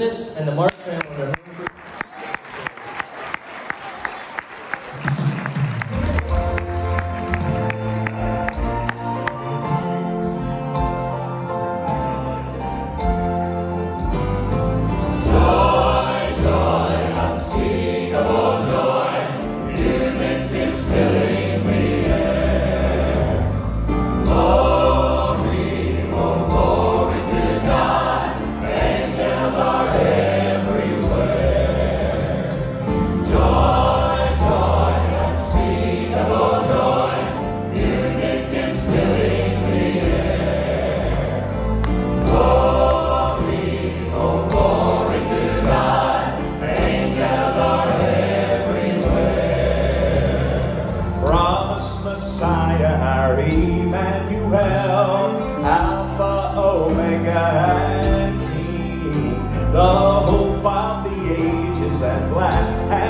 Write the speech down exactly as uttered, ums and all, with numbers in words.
Whisnants and the Mark Trammell on their home for Joy, joy, unspeakable joy, music is filling the air. Glory, oh glory to God, angels are everywhere. Joy, joy, unspeakable joy, music is filling the air. Glory, oh glory to God, angels are everywhere. Promised Messiah, our Emmanuel, Alpha, Omega, and King, the hope of the ages at last